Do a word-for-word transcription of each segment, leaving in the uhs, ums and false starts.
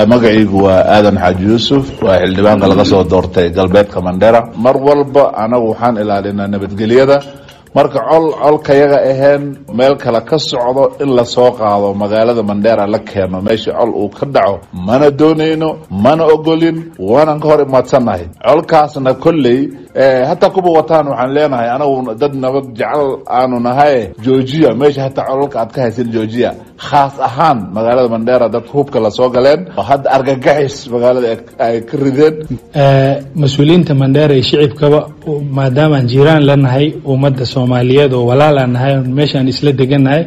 magacaygu waa aadan xaaji yuusuf waa xildhibaanka laga soo doortay galbeedka Mandera mar walba anagu waxaan ilaalinaa nabadgelyada marka col colkayaga ahayn meel kala ka socdo in la soo qaado magaalada Mandera la keeno meesha col uu ka dhaco mana doonayno mana ogolin waana ka hor imaadsanahay colkaasna kulley ee hatta kuba wataan waxaan leenahay anagu dad nabad jecel aanu nahay Georgia meesha hatta colka aad ka haysan Georgia khaas ahaan magaalada Mandera dad hubka la soo galeen had argagaxis magaalada ay ka rideen ee mas'uuliyiinta Mandera ee shicibkaba maadaama jiraan lanahay ummadda Soomaaliyeed oo walaalanahay meeshan isla deganahay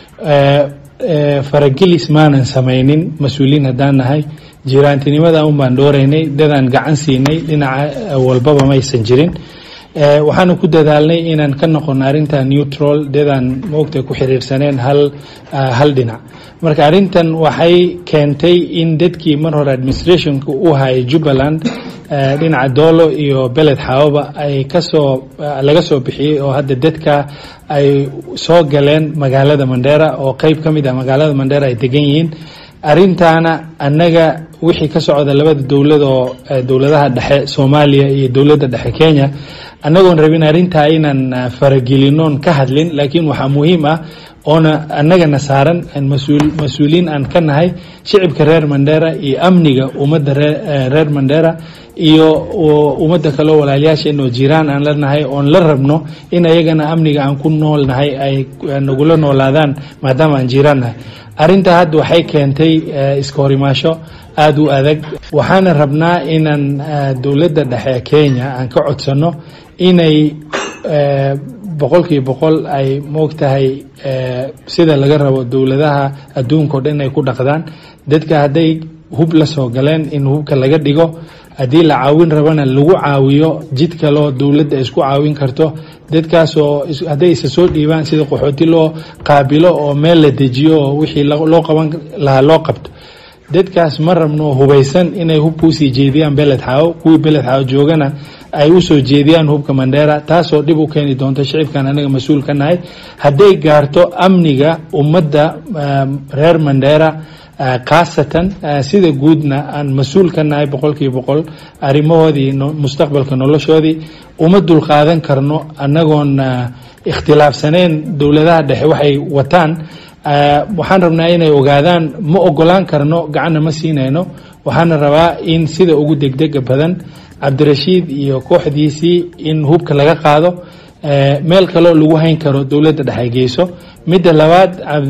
ee faragelis maanan sameeynin mas'uuliyiin hadaan nahay jiraantinimada u baan dooraynay dadaan gacan siinay dhinaca walbaba ma aysan jirin ee waxaan ku dadaalnay inaan ka noqon arinta neutral dadaan moogta ku xiriirsaneen hal hal dhinac marka arintan waxay keentay in dadkii mar hore administrationka u hayay Jubaland dhinaca Doolo iyo Beled Xawaba ay ka soo laga soo bixiyay oo hadda dadka ay soo galeen magaalada Mandera oo qayb kamid ah magaalada Mandera ay degan yihiin arintana anaga wixii ka socda labada dawlad oo dawladaha dhexe Soomaaliya iyo dawladda dhexe Kenya anagoon rabin arinta inaan faragelinoon ka hadlin laakiin waxa muhiim ah ona anaga nasaaran in mas'uul mas'uuliin aan ka nahay shicibka reer Mandera iyo amniga ummadda reer Mandera iyo ummadda kale walaalayaasheena jiraan aan leenahay oo la rabno in ayagana amniga aan ku noolnahay ay nagula noolaadaan maadaama aan jiraanahay arinta hadda waxay keentay iska horimaasho aad u adag waxaan rabnaa inaan dawladda dhexe Kenya aan ka codsano inay boqolkiiba boqol ay moogtahay sida laga rabo dawladaha adduunka oo dhan ay ku dhaqdaan dadka haday hub la soo galeen in hubka laga dhigo hadii la caawin rabana lagu caawiyo jid kale oo dawladda isku caawin karto dadkaas oo haday isa soo dhiibaan sida qaxooti loo qaabilo oo meel la dejiyo wixii loo qaban lahaa loo qabto dadkaas ma rabno hubaysan inay hub ku sii jeediyaan Beled Xaw kuwi Beled Xaw joogana ay u soo jeediyaan hubka Mandera taasoo dib u keeni doonto shicibkan anaga mas'uul ka nahay haday gaarto amniga ummadda reer Mandera qaasatan sida guudna aan mas'uul ka nahay boqolkiiba boqol arrimahoodii mustaqbalka noloshoodii uma dul qaadan karno anagoon ikhtilaafsaneen dawladaha dhexe waxay wataan waxaan rabnaa inay ogaadaan ma ogolaan karno gacan ma siinayno waxaan rabaa in sida ugu degdeg badan Cabdirashiid iyo kooxdiisii in hubka laga qaado meel kale oo lagu hayn karo dawladda dhexe geyso mid labaad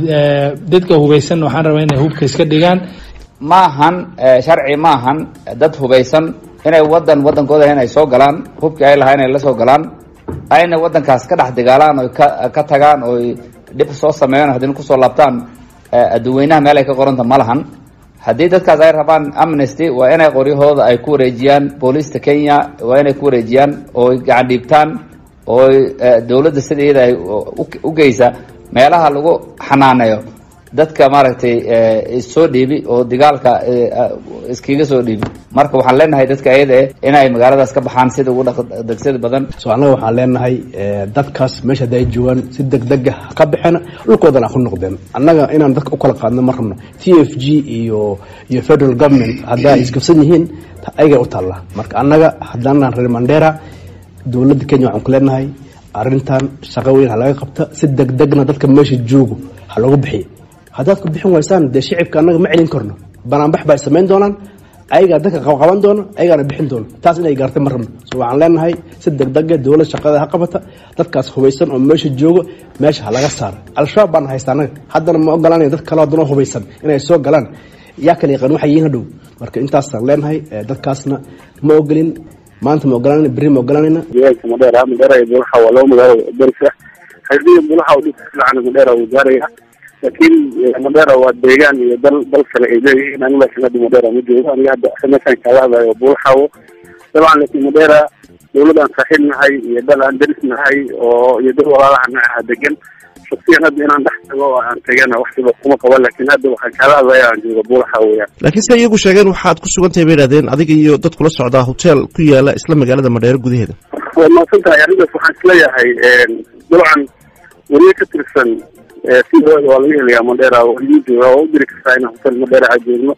dadka hubaysan waxaan rabaa inay hubka iska dhigaan maahan sharci maahan dad hubaysan inay wadan wadankooda inay soo galaan hubka ay lahayn inay la soo galaan ayna wadankaas ka dhex dagaalaan oo ka tagaan oo dib soo sameeyaan hadii ku soo laabtaan adduweynaha meel ay ka qoranta malahan hadii dadkaas ay rabaan amnesty waa inay qoriyahooda ay ku wareejiyaan booliska Kenya waa inay ku wareejiyaan oo gacan dhiibtaan oo dawladda sideeda ay u geysa meelaha lagu xanaaneeyo dadka maaragtay soo dhiibi oo dagaalka iskiga soo dhiibi marka waxaan leenahay dadka ayada inay magaaladaas ka baxaan sida ugu degdeg badan soo anaga waxaan leenahay dadkaas meesha ay joogan si degdeg ah ka bixina dhulkoodana ku noqdeen annaga inaan dadka u kala qaadno ma rabno T F G iyo iyo federal government hadaa iskafsan yihiin ayaga u taala marka annaga hadaan reer Mandera dawladda Kenya waxaan ku leenahay arintan shaqo weyn laga qabta si degdegna dadka meesha joogo ha lagu bixiyo hadaad ku bixin waysaan de shicibka annaga ma celin karno banaan bax sameyn doonaan ayaga dadka qaban doono ayaga bixin doono taas inay gaartay marna soo waxaan leenahay si degdeg ah dawladda shaqada ha qabata dadkaas hubaysan oo meesha joogo meesha laga saar al-shabaab baan haystaanay haddana ma ogolaan dad kale oo hubaysan inay soo galaan yaa kale yaqaan waxa yihiin hadhow marka intaas aan leenahay dadkaasna ma ogolin maanta ma ogolaan bari ma ogolaanina deegaanka Mandera Mandera iyo waxa waa loo magaalo darka hadii bulaha u dhigtaan Mandera uu gaaraya laakiin Mandera waa deegaan iyo dal dal kale ay leeyihiin aniga sanad Mandera ma joogo aniga hadda sameeyay kalaada oo bulaha dabcan laakiin Mandera dawladdan saaxiibnahay iyo dal aan darisnahay oo iyo dal walaalaha degan shakhsiyan hadda inaan dhaxtago aan tagana waqtiba kuma qabo laakiin hadda waxaan kalaadaya aan joogo bulaha weeyaa laakiin say iyagu sheegeen waxaad ku sugan tahay beeradeen adiga iyo dad kula socda hotel ku yaala isla magaalada Mandera gudaheeda waa ma santahay arrintaas waxaan isleeyahay dabcan wariye ka tirsan si loo walaalaha Mandera oo liido oo dirka sayna hotel Mandera joogno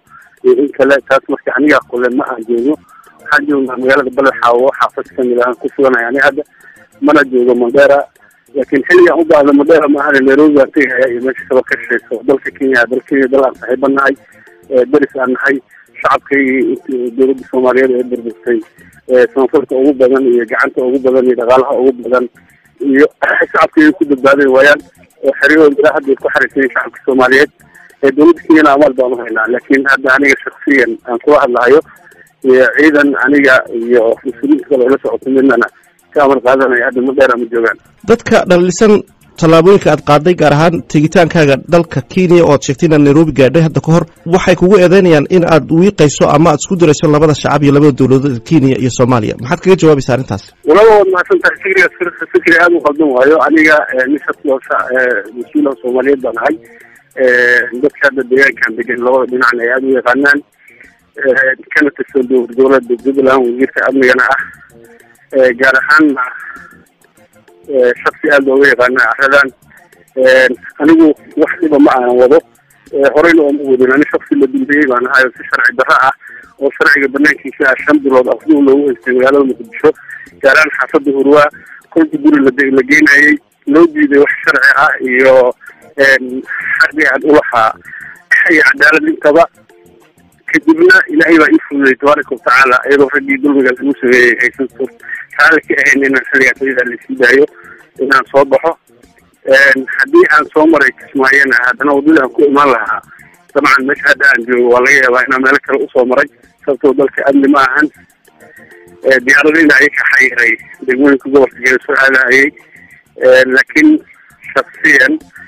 in kale taas marka aniga kule ma aan joogo waxaan joognaa magaalada Balxaawo xaafad kamid ah ku suganay ani hadda mana joogo Mandera laakiin xilligan u baahdo Mandera ma aha Nairobi ayaa iyo meesha soo ka shaqeyso dalka Kenya dalka Kenya dal aan saaxiibanahay daris aan nahay shacabkii dowladda Soomaaliyeed ee burburtay ee sanfurta ugu badan iyo gacanta ugu badan iyo dhaqaalaha ugu badan iyo shacabkii ku badbaaday waayaan oo xiriirooda hadda ku xariisay shacabka Soomaaliyeed ee dowladda Kenya amal baan u haynaa laakiin hadda aniga shakhsiyan aan ku hadlayo iyo ciidan aniga iyo mas'uuliyiinta kale la socota midna ka amar qaadanaya hadda Mandera ma joogaan dadka dhalisan tallaabooyinka aad qaaday gaar ahaan tegitaankaaga dalka Kenya oo aad sheegtay inaad Nairobi gaadhay hadda ka hor waxay kugu eedeynayaan in aad wiiqayso ama aad isku dirayso labada shacab iyo labada dowladood Kenya iyo Soomaaliya maxaad kaga jawaabaysaa arrintaas walaalow ma santahay fikriga fikriga aad u qaldan waayo aniga nisabta mas'uulka Soomaaliyeed baan ahay dadka hadda deegaankan degan labada dhinacna ay aad u yaqaanaan kana tirsan dowladda Jubbaland wasiirka amnigana ah gaar ahaan shakhsi aad looga yaqaana arradan anigu wax dhiba ma aan wado horeyna oo ma wadin ani shakhsi la dambeeyey baan ahay si sharci darro ah oo sharciga banaankiisa ah shan bilood afduu loogu haystay magaalada Muqdisho gaaraan xaafadda Hurwa kolkii guri la geynayay loo diiday wax sharci ah iyo xaqi aan u lahaa iyo cadaalad intaba kadibna ilaahay baa ii fududay tabaaraka wa tacaala iyadoo raggii dulmigaas ugu sameeyey aysan taala ka ahayn inaan xilligaas iyada la sii daayo inaan soo baxo haddii aan soo maray Kismaayana haddana wadada aan ku imaan lahaa dabcan meesha hadda aan joogo waa laga yaabaa inaan meel kale usoo maray sababtoo dalka amni ma ahan diyaaradayda ay ka xayiray degmooyinka gobolka Gedo soo aadayay laakiin shakhsiyan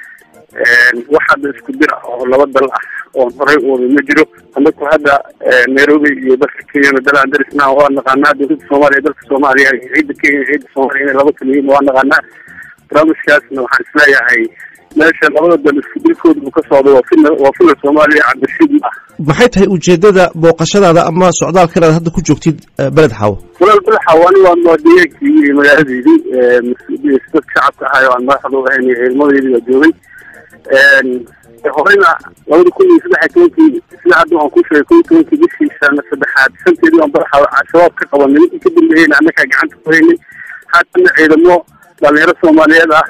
wax hadda isku dir oo laba dal ah oo horey u wada ma jiro anaku hadda Nairobi iyo dalka Kenya dalaan darisna oo naqaanaa dowladda Soomaaliya dalka Soomaaliya ciidda Kenya ciidda Soomaaliya laba kaliya oo naqaanaa barnaamijkaasna waxaan isleeyahay meesha labada dal isku dirkooda ka socdo waa fil waa fil Soomaaliya cabdishid ah maxay tahay ujeedada booqashadaada ama socdaalka aad hadda ku joogtid Balad Xaawo walal Balad Xaawo waa moodiyay magaaladii ee mas'uuliyadda shacabka ah oo aan madaxda u ahayn ilmadeedii joogay horeyna labada kun iyo saddex iyo tobankii sida hadda aan ku sheegay kun iyo tobankii bishii shan saddexaad shanteedii aan Balad Xaawo shabaab ka qabanay intii ka dambeeyay annaka gacanta ku haynay haddana ciidamo dhalinyaro Soomaaliyeed ah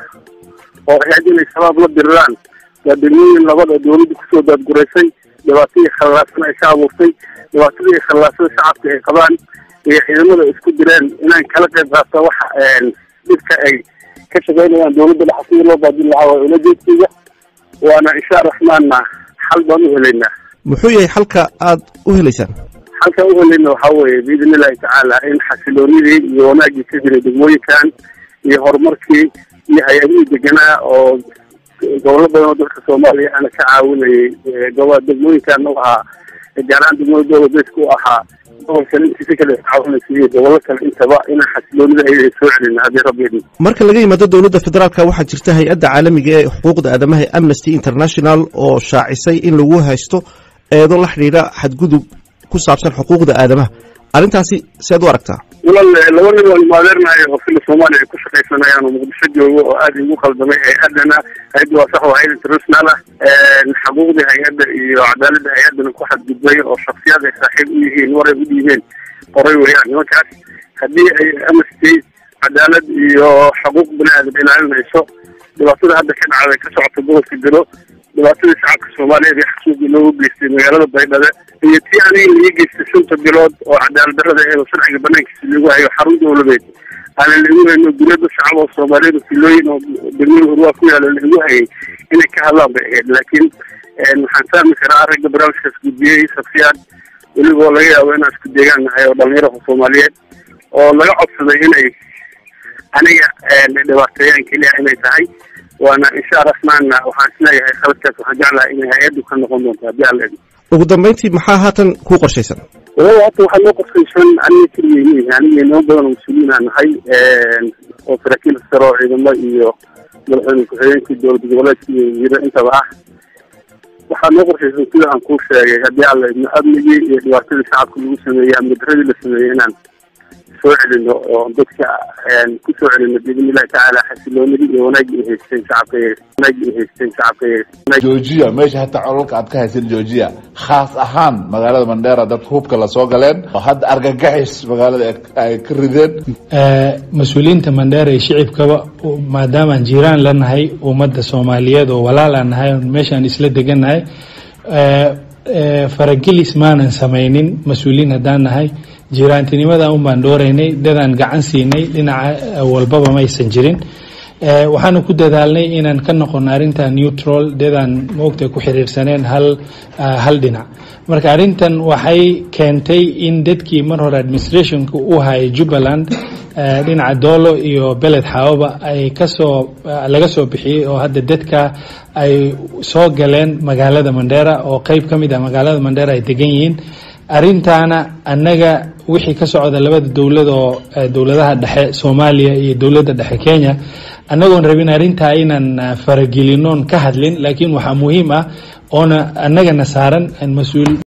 oo ay inay shabaab la diraan dadweynaha labada dowladda ku soo dadgureysay dhibaatooyin khallaasan ay ka abuurtay dhibaatooyin khallaasan shacabka ay qabaan iyo ciidamada isku direen inaan kala qayb qaato waxa dadka ay ka shaqeynayaan dowladda dhaxal loo baadin lahaa oo ila jeedkiisa waana insha Raxmaanna xal baan u helaynaa muxuu yahay xalka aad u helaysaan xalka u helaynaa waxa weeye biidnillaahi tacaala in xasiloonidii iyo wanaagii ka jiray degmooyinkan iyo horumarkii iyo hay'adihii deganaa oo gobollo badan oo dalka Soomaaliya ana ka caawinayay gobolka degmooyinkan oo ahaa gaaraan degmooyinka dowladda u ahaa gobolka intiisa kale caawinayay gobollo kale intaba in xasiloonida ay soo celin hadii rabbi marka laga yimaado dowladda federaalka waxaa jirta hay'adda caalamiga ee xuquuqda aadamaha Amnesty International oo shaacisay in lagu haysto eedo la xiriira xadgudub ku saabsan xuquuqda aadamaha arrintaasi seed u aragtaa walal laba nin oo maadeernaay oo fil Soomaaliya ku shaqeysanayaan oo Muqdisho joogo oo aad ugu qaldamay ay hadana hay'adda wasax oo hay'adda international ah ee xuquuqda hay'adda iyo cadaaladda hay'adda ku xadgudbay oo shakhsiyaad ay saaxiib u yihiin waray u dhiibeen qoray weeyaan markaas haddii ay Amnesty cadaalad iyo xuquuq bini'aadam ilaalinayso dhibaatada hadda ka dhacday ka socota gobolka Gedo dhibaatada shacabka Soomaaliyeed ee xasuuqi loogu geystay magaalada Baydhabo iyo tii aniga laga geystay shanta bilood oo cadaalad darrada ee sharciga banaankiisa lagu hayo xarun dowladeed aan lagu hayno dowladda shacab oo Soomaaliyeed filooyin oo degmada Hurwa ku yaala lagu hayay inay ka hadlaan bay ahayd laakiin waxaan fahmi karaa aragga barnaamijkaas gudbiyey shakhsiyaad weliba laga yaabo inaan isku deegaan nahay oo dhalinyaro Soomaaliyeed oo laga codsaday inay aniga dhibaateeyaan kaliya inay tahay وانا ان شاء الله رحمنا وحاسنا يا خلتك وحجعلها انها هيد وكان نقوم بها الان ugu dambeyntii maxaa haatan ku qorshaysan walaal waxa waxa loo qorshaysan anni kaliya yani inoo badan mas'uuliyiin aan nahay oo saraakiil saro ciidamada iyo madaxweynaha ku-xigeenka dowladda goboleedka iyo intaba ah waxaa loo qorshaysan sida aan ku sheegay haddii alla idin amnigii iyo dhibaatada shacabka lagu sameeyay amni darradii la sameeyay inaan soo celino oo dadka aan ku soo celino biidnillahi tacaala xasiloonidii iyo wanaagii ay haysteen shacabka wanaagii ay haysteen shacabka joojiya meesha hataa colalka aad ka haysan joojiya khaas ahaan magaalada Mandera dadka hubka la soo galeen oo hadda argagaxis magaalada ay ka rideen mas-uuliyiinta Mandera ee shicibkaba maadaama aan jiraan lanahay ummadda Soomaaliyeed oo walaal aan nahay meeshaan isla deganahay faragelis maanan samaynin mas-uuliyiin haddaan nahay jiraantinimada un baan dhooraynay dadaan gacan siinay dhinaca walbaba ma aysan jirin waxaanu ku dadaalnay inaan ka noqono arrinta neutral dadaan moogta ku xiriirsaneen hal hal dhinac marka arrintan waxay keentay in dadkii mar hore administrationka u hayay Jubbaland dhinaca Doolo iyo Beled Xaawaba ay kasoo laga soo bixiyay oo hadda dadka ay soo galeen magaalada Mandera oo qayb ka mid ah magaalada Mandera ay degan yihiin arrintaana annaga wixii ka socda labada dawlad oo dawladaha dhexe Soomaaliya iyo dawladda dhexe Kenya annagoon rabin arrintaa inaan faragelinoon ka hadlin laakiin waxaa muhiim ah oona annagana saaran mas'uul